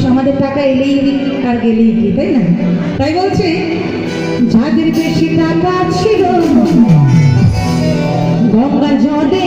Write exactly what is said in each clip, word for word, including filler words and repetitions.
আমাদের টাকা এলেই আর গেলেই কি, তাই না? তাই বলছে যাদের বেশি টাকা ছিল গঙ্গা জলে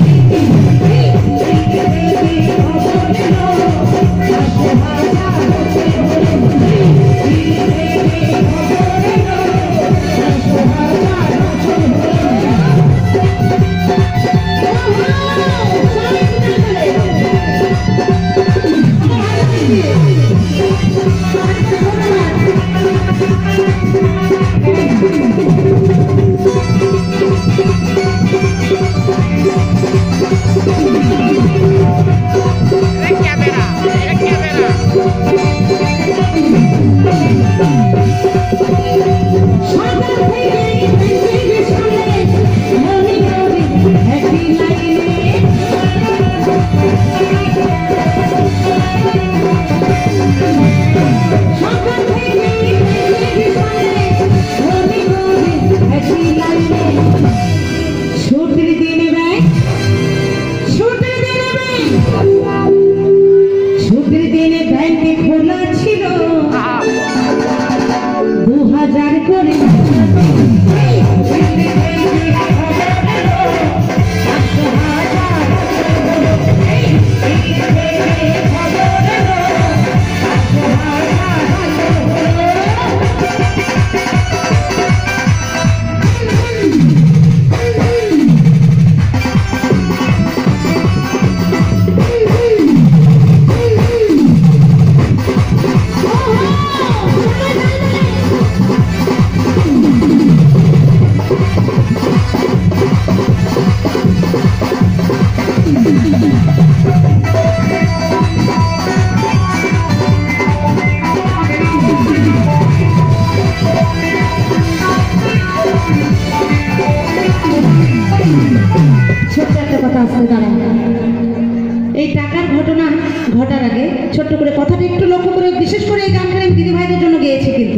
এই টাকার ঘটনা ঘটার আগে ছোট্ট করে কথাটা একটু লক্ষ্য করে, বিশেষ করে এই গানটা আমি দিদি ভাইদের জন্য গেয়েছি। কিন্তু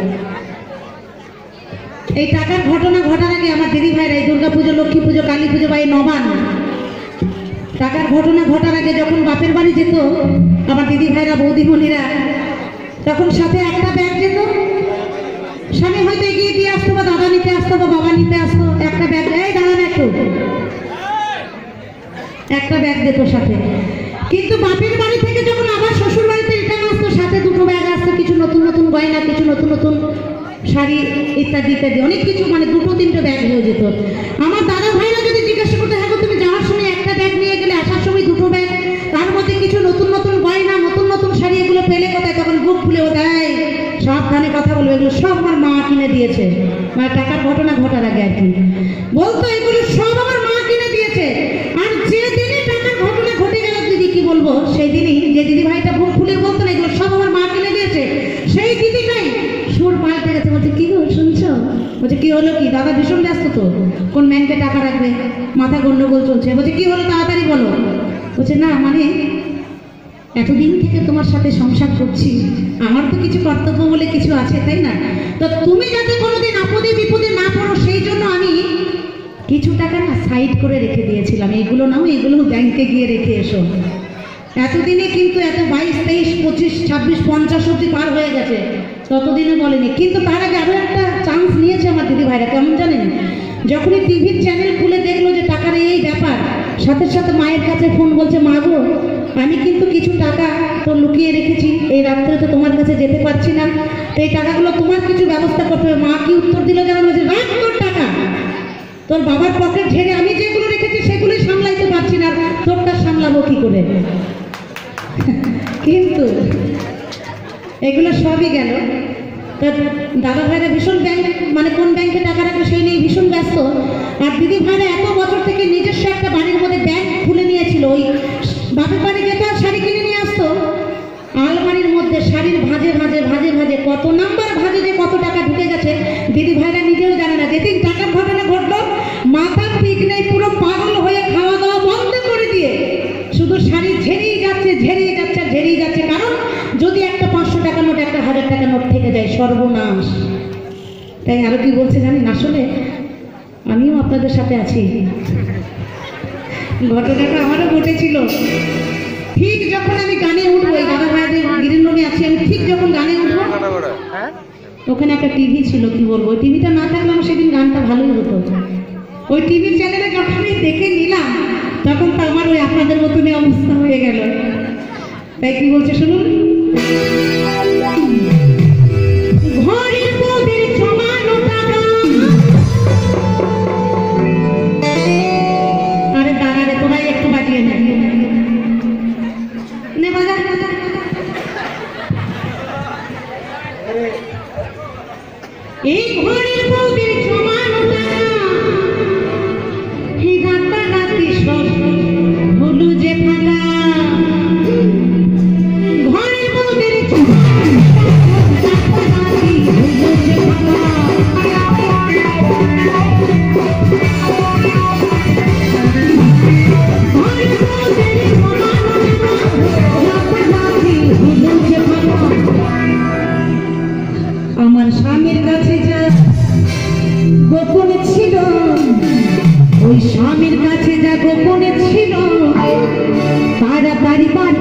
এই টাকার ঘটনা ঘটার আগে আমার দিদি ভাইরা এই দুর্গা পুজো, লক্ষ্মী পুজো, কালী পুজো বা এই নবান টাকার ঘটনা ঘটার আগে যখন বাপের বাড়ি যেত আমার দিদি ভাইরা, বৌদিমণিরা, তখন সাথে একটা ব্যাগ যেত। স্বামী হয়তো এগিয়ে দিয়ে আসতো বা দাদা নিতে আসতো বা বাবা নিতে আসতো, একটা ব্যাগ, এই দাঁড়ান একটু, একটা ব্যাগ দিত সাথে। কিন্তু বাপের বাড়ি থেকে যখন আবার শ্বশুর বাড়িতে রিটার্ন আসতো সাথে দুটো ব্যাগ আসতো, কিছু নতুন নতুন গয়না, কিছু নতুন নতুন শাড়ি ইত্যাদি ইত্যাদি, অনেক কিছু, মানে দুটো তিনটে ব্যাগ হয়ে যেত। আমার দাদা ভাইরা যদি জিজ্ঞাসা করতে, হ্যাঁ তুমি যাওয়ার সময় একটা ব্যাগ নিয়ে গেলে, আসার সময় দুটো ব্যাগ, তার মধ্যে কিছু নতুন নতুন গয়না, নতুন নতুন শাড়ি, এগুলো পেলে কোথায়? তখন বুক খুলেও দেয়, সাবধানে কথা বলবে, এগুলো সব আমার মা কিনে দিয়েছে। মানে টাকার ঘটনা ঘটার আগে আর কি বলতো, এগুলো সব আমার মা কিনে দিয়েছে। আর যে দিনই টাকার ঘটনা ঘটে গেল দিদি, কি বলবো, সেই দিনই যে দিদি ভাইটা বুক খুলে বলতো না এগুলো সব আমার মা কিনে দিয়েছে, সেই দিদিটাই সুর পাল্টে গেছে। বলছে কি গো শুনছো? বলছে কি হলো? কি দাদা ভীষণ ব্যস্ত তো, কোন ব্যাংকে টাকা রাখবে, মাথা গন্ডগোল চলছে। বলছে কি হলো তাড়াতাড়ি বলো। বলছে না মানে এতদিন থেকে তোমার সাথে সংসার করছি, আমার তো কিছু কর্তব্য বলে কিছু আছে, তাই না? তো তুমি যাতে কোনোদিন আপদে বিপদে না পড়ো সেই জন্য আমি কিছু টাকা না সাইড করে রেখে দিয়েছিলাম, এগুলো নাও, এগুলো ব্যাংকে গিয়ে রেখে এসো। এতদিনে কিন্তু এত বাইশ তেইশ পঁচিশ ছাব্বিশ পঞ্চাশ অব্দি পার হয়ে গেছে, ততদিনে বলেনি। কিন্তু তার আগে আরো একটা চান্স নিয়েছে আমার দিদি ভাইরা, কেমন জানেন? যখনই টিভির চ্যানেল খুলে দেখলো যে টাকার এই ব্যাপার, সাথে সাথে মায়ের কাছে ফোন, বলছে মা গো আমি কিন্তু কিছু টাকা তো লুকিয়ে রেখেছি, এই রাত্রে তো তোমার কাছে যেতে পারছি না, তো এই টাকাগুলো তোমার কিছু ব্যবস্থা করতে হবে। মা কি উত্তর দিল জানো? বলছে রাখ তোর টাকা, তোর বাবার পকেট ঝেড়ে আমি যেগুলো রেখেছি সেগুলোই সামলাইতে পারছি না, তোরটা সামলাবো কি করে? কিন্তু এগুলো সবই গেল। তো দাদা ভাইরা ভীষণ ব্যাংক, মানে কোন ব্যাংকে টাকা রাখবে সেই নিয়ে ভীষণ ব্যস্ত। আর দিদি ভাইরা এত বছর থেকে নিজস্ব একটা বাড়ির মধ্যে ব্যাংক খুলে নিয়েছিল, ওই বাপের বাড়ি যেত আর শাড়ি কিনে নিয়ে আসতো, আলমারির মধ্যে শাড়ির ভাজে ভাজে ভাজে ভাজে কত নাম্বার ভাজে যে কত টাকা ঢুকে গেছে দিদি ভাইরা নিজেও জানে না। যেদিন টাকার ঘটনা ঘটলো মাথা ঠিক নেই, পুরো পাগল হয়ে খাওয়া দাওয়া বন্ধ করে দিয়ে শুধু শাড়ি ঝেড়েই যাচ্ছে ঝেড়েই যাচ্ছে ঝেড়েই যাচ্ছে। কারণ যদি একটা পাঁচশো টাকা নোট, একটা হাজার টাকা নোট থেকে যায়, সর্বনাশ। তাই আরো কি বলছে জানেন? আসলে আমিও আপনাদের সাথে আছি, ঘটনাটা আমারও ঘটেছিল। ঠিক যখন আমি গানে উঠবো, এই দাদা ভাইদের গ্রিন রুমে আছি, আমি ঠিক যখন গানে উঠবো ওখানে একটা টিভি ছিল, কি বলবো, ওই টিভিটা না থাকলে আমার সেদিন গানটা ভালোই হতো। ওই টিভি চ্যানেলে যখন আমি দেখে নিলাম তখন তো আমার ওই আপনাদের মতনই অবস্থা হয়ে গেল। তাই কি বলছে শুনুন, ঘরের বউদের জমানো টাকা, আরে দাঁড়া রে তোরাই একটু বাজিয়ে নে নে বাজা, এই ঘরের বউদের জমানো টাকা, এই রাতারাতি সব হলু যে ফাঁকা, ঘরের বউদের জমানো টাকা, রাতারাতি হলু যে ফাঁকা, ঘরের বউদের জমানো টাকা, রাতারাতি হলু যে ফাঁকা। আমার স্বামীর কাছে যা গোপনে ছিল, ওই স্বামীর কাছে যা গোপনে ছিল, তাড়াতাড়ি বাড়ি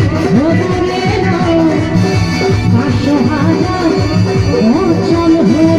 Oh,